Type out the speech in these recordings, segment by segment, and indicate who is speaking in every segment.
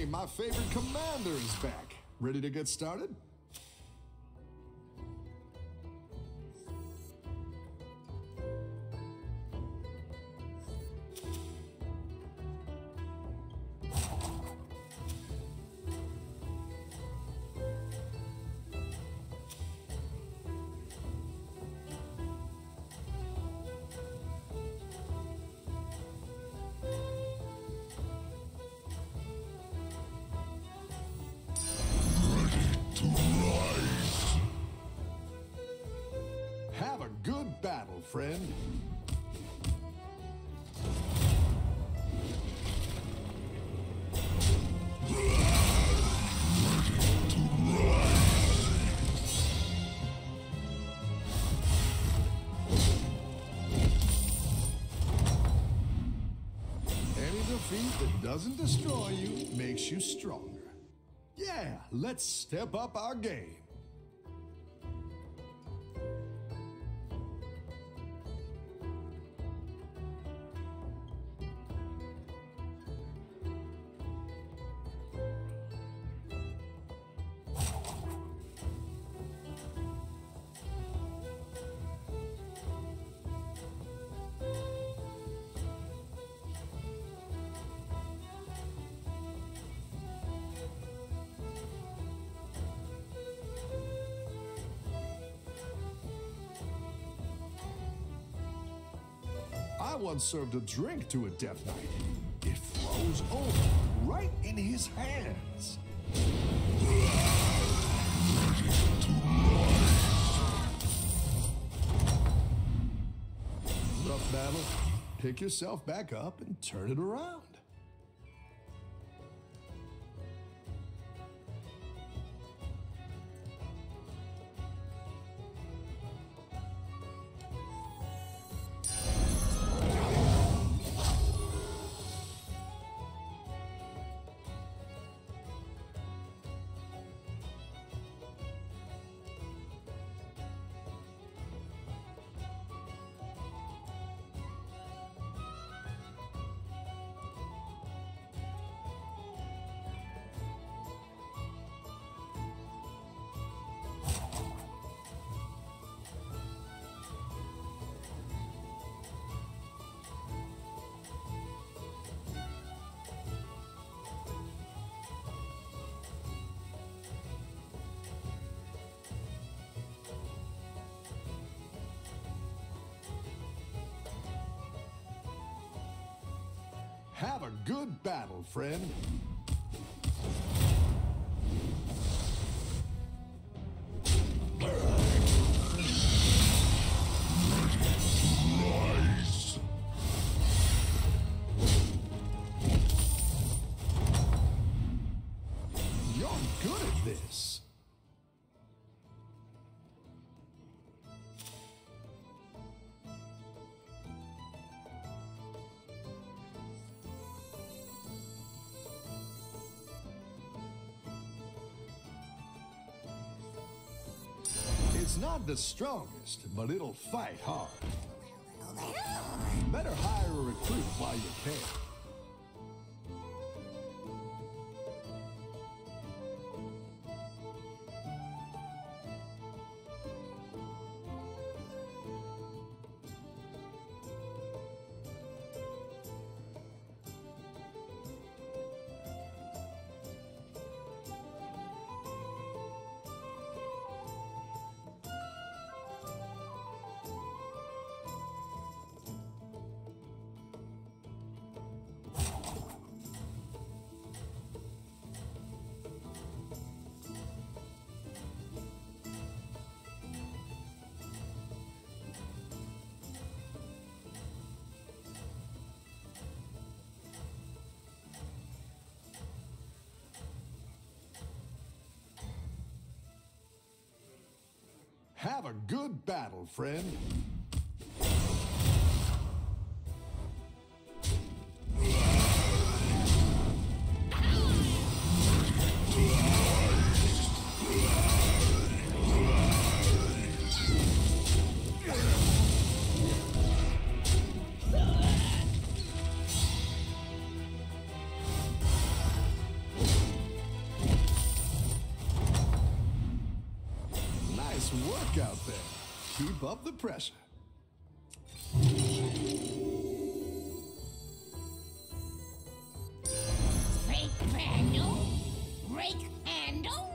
Speaker 1: my favorite commander is back. Ready to get started? Have a good battle, friend. Any defeat that doesn't destroy you makes you stronger. Yeah, let's step up our game. I once served a drink to a Death Knight. It froze over right in his hands. Rough battle. Pick yourself back up and turn it around. Have a good battle, friend. You're good at this. It's not the strongest, but it'll fight hard. Better hire a recruit while you can. Have a good battle, friend. work out there. Keep up the pressure.
Speaker 2: Brake handle? Brake handle?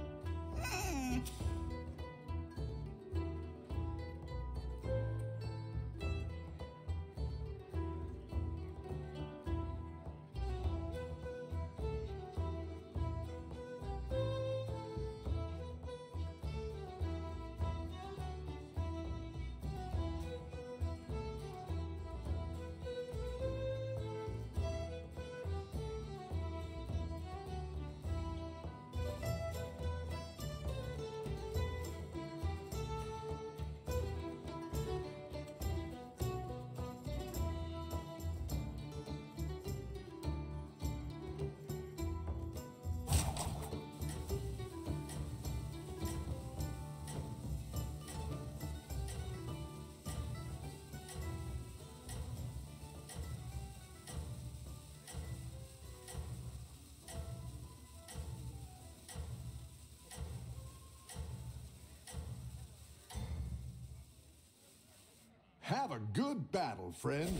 Speaker 1: Have a good battle, friend.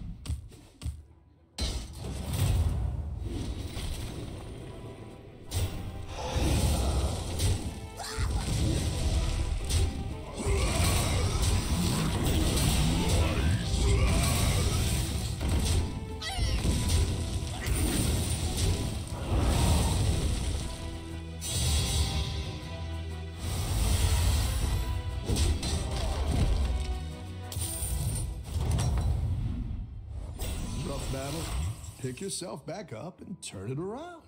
Speaker 1: Battle, pick yourself back up and turn it around.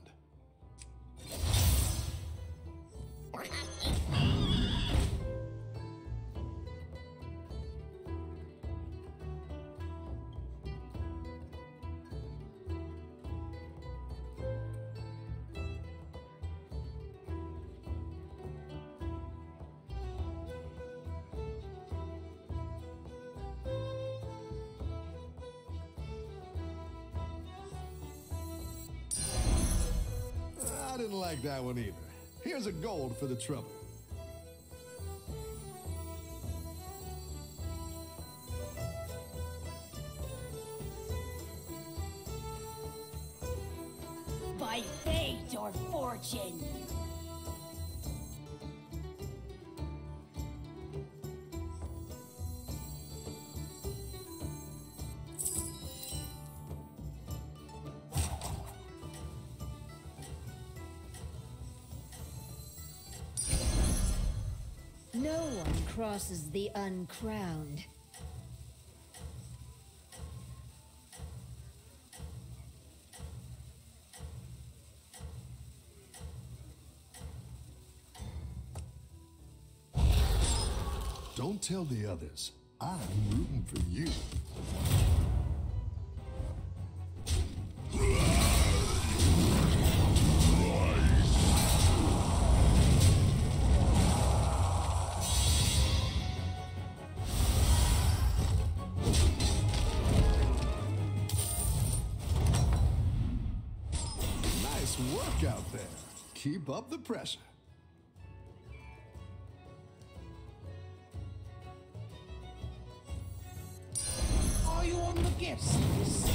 Speaker 1: I didn't like that one either. Here's a gold for the trouble.
Speaker 2: By fate or fortune.
Speaker 3: No one crosses the uncrowned.
Speaker 1: Don't tell the others. I'm rooting for you. Nice work out there. Keep up the pressure.
Speaker 2: Are you on the guest list?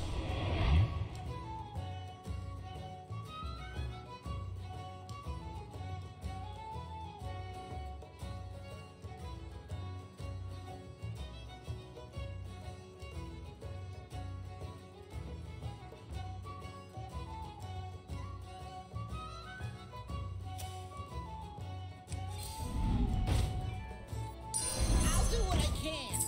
Speaker 2: I'll do what I can.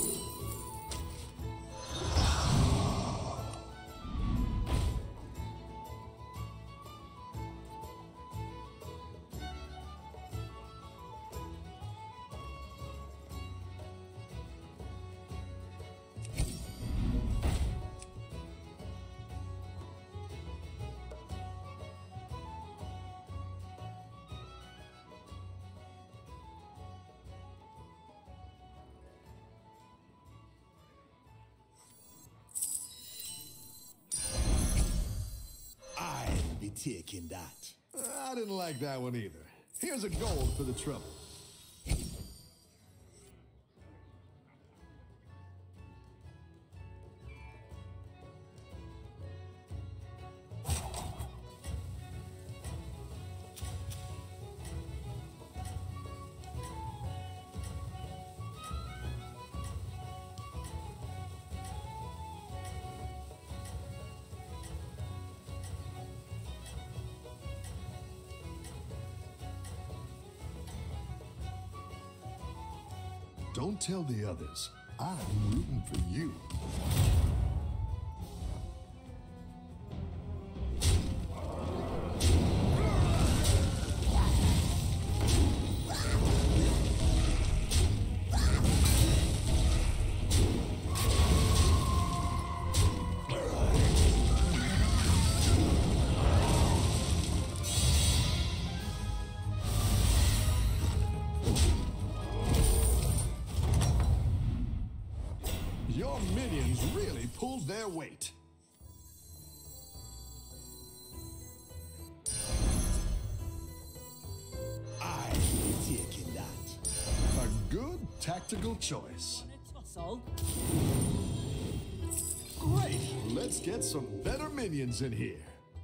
Speaker 1: I'll be taking that. I didn't like that one either. Here's a gold for the trouble. don't tell the others. I'm rooting for you. Your minions really pulled their weight. I'm taking that. A good tactical choice. Great! Let's get some better minions in here.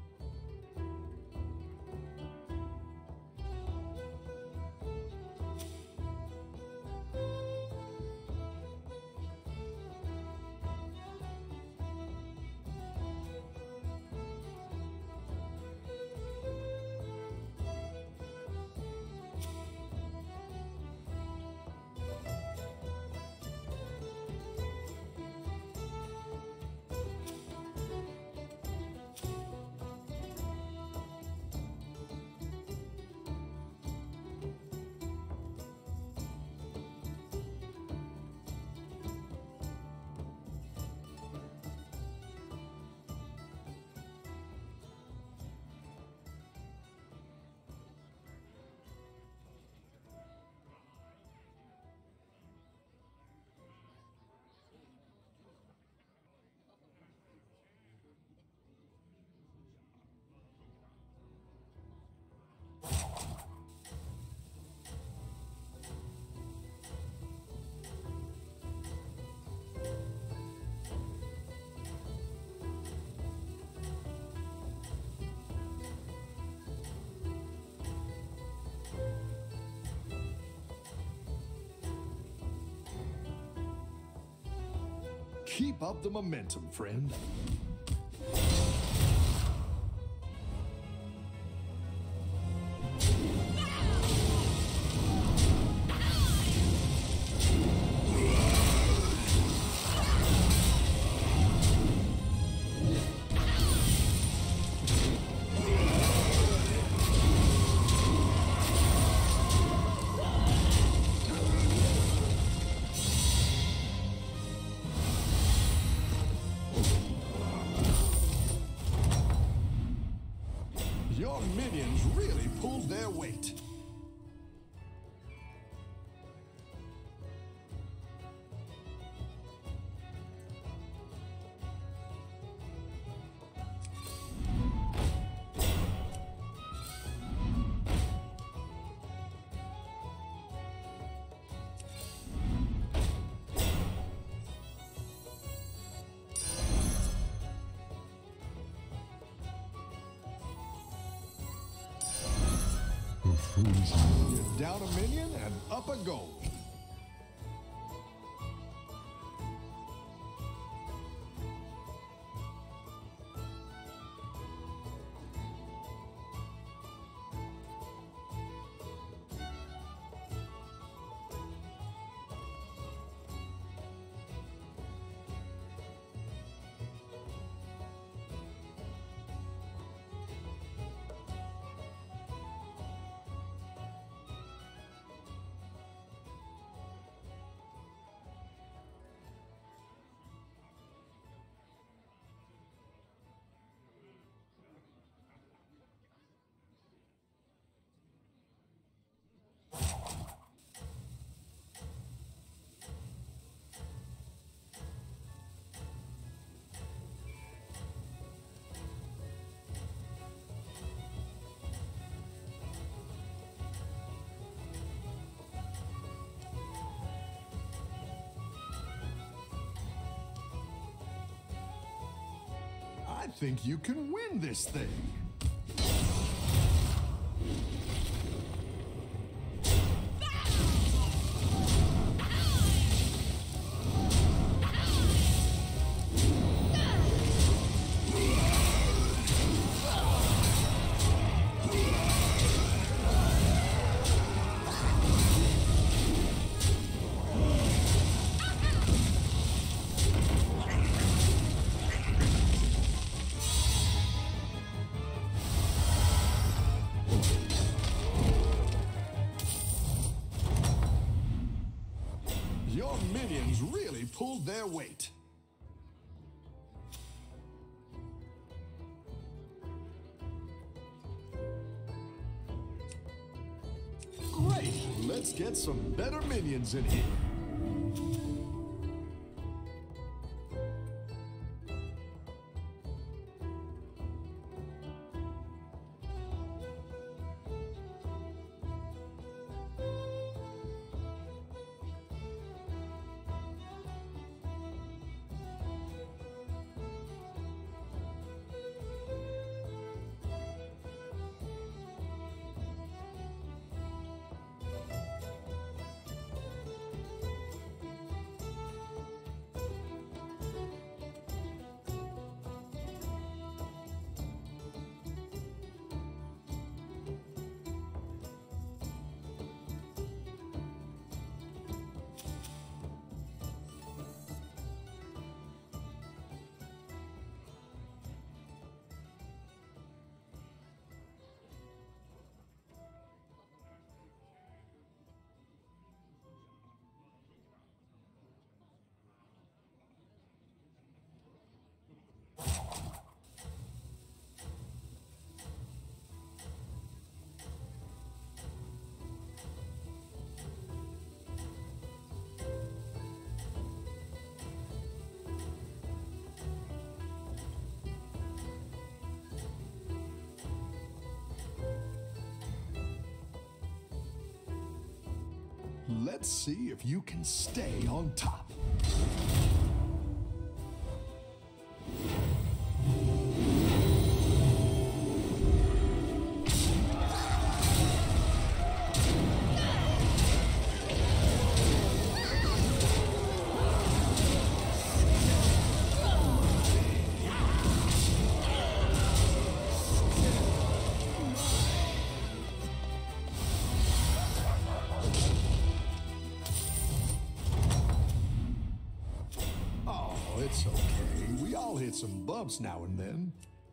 Speaker 1: Keep up the momentum, friend. Your minions really pulled their weight. You're down a minion and up a gold. I think you can win this thing. their weight. Great! Let's get some better minions in here. Let's see if you can stay on top. It's okay. We all hit some bumps now and then.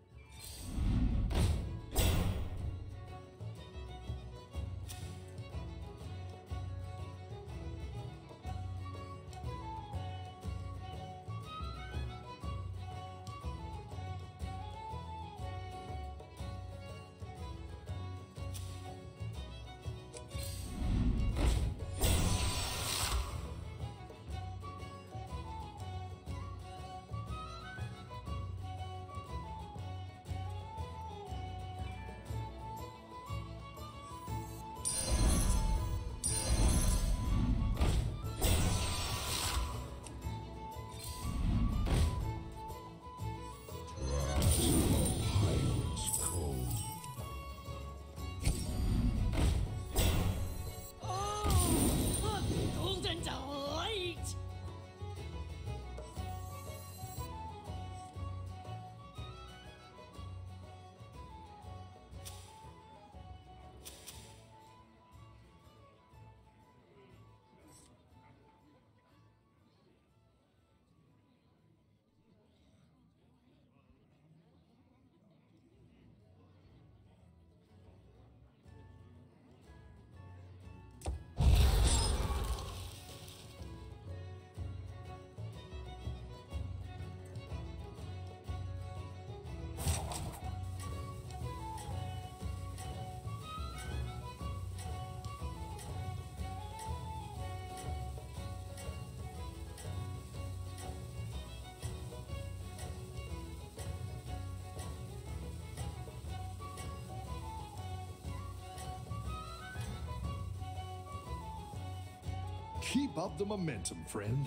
Speaker 1: Keep up the momentum, friend.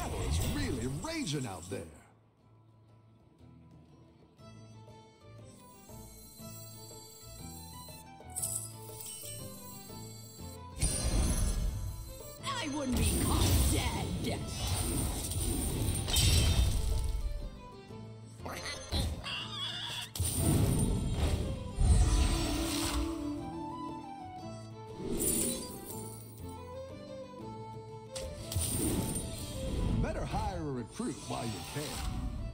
Speaker 1: Out there.
Speaker 2: wouldn't be caught dead.
Speaker 1: Better hire a recruit while you can.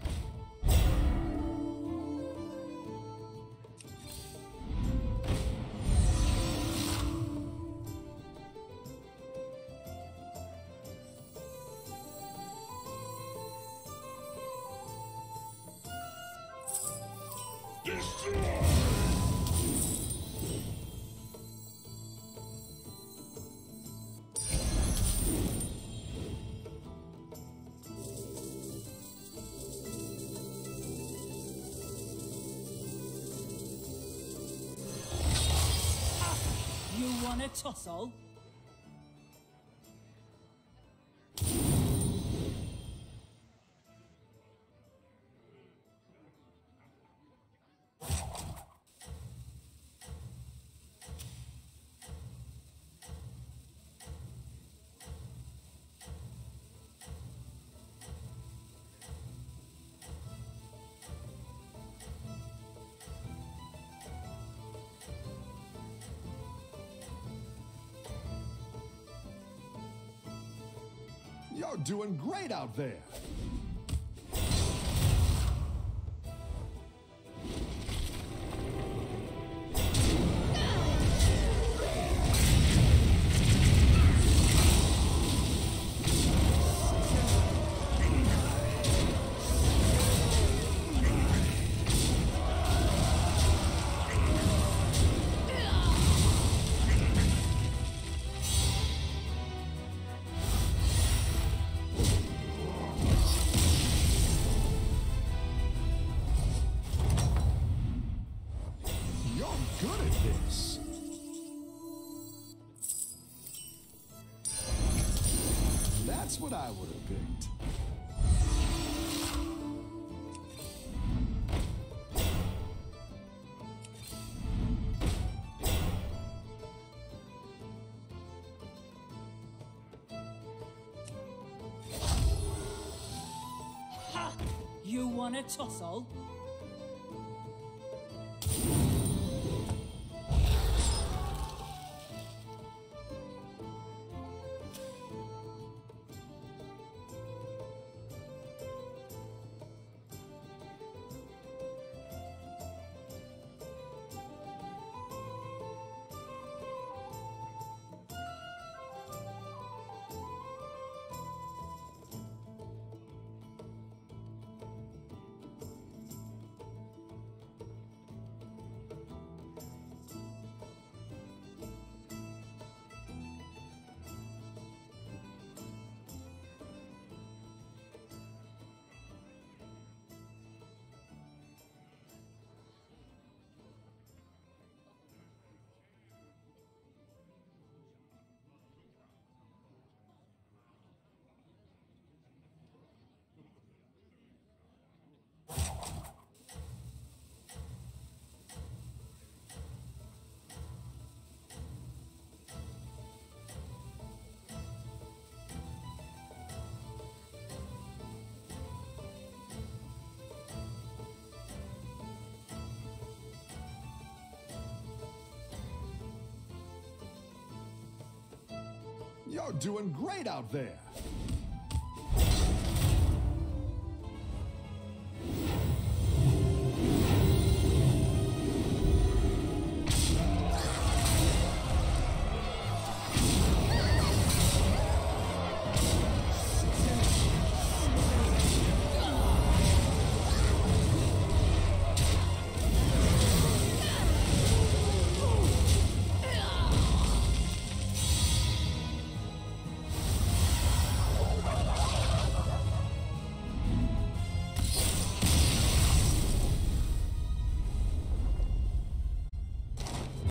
Speaker 2: You want a tussle?
Speaker 1: You're doing great out there. Good at this. That's what I would have picked.
Speaker 2: Ha! You want a tussle?
Speaker 1: You're doing great out there.